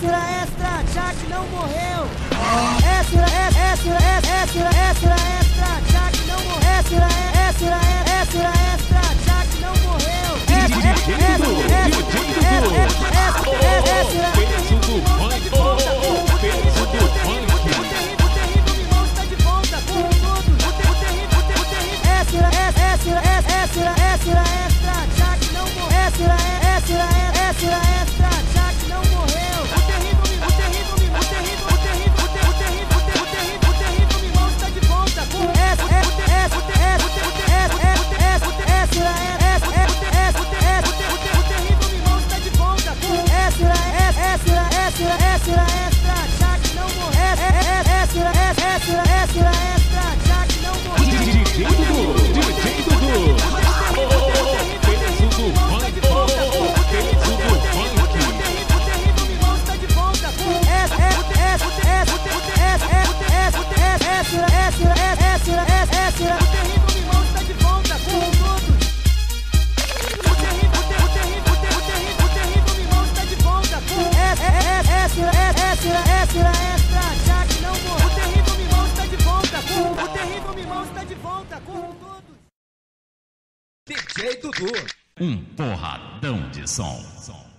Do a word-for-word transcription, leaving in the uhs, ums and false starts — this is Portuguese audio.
extra, extra, Jack não morreu. Extra, extra, extra, extra, extra, Jack não morreu. Extra, extra, extra, extra, Jack não morreu. Extra, extra, extra, peso do funk, peso do funk. Extra, extra, extra, extra, extra, Jack não morreu. Extra, extra, extra, extra, Jack não morreu. O terrível, o terrível, o terrível, o terrível, o terrível, o terrível, o terrível Mimão está de volta. Extra, extra, extra, extra, extra, o terrível Mimão está de volta. Extra, extra, extra, extra, extra, Jack não morreu. Extra, extra, extra, extra, Jack não morreu. D J Dudu, D J Dudu. Peso do funk, peso do funk. D J Dudu. Um porradão de som.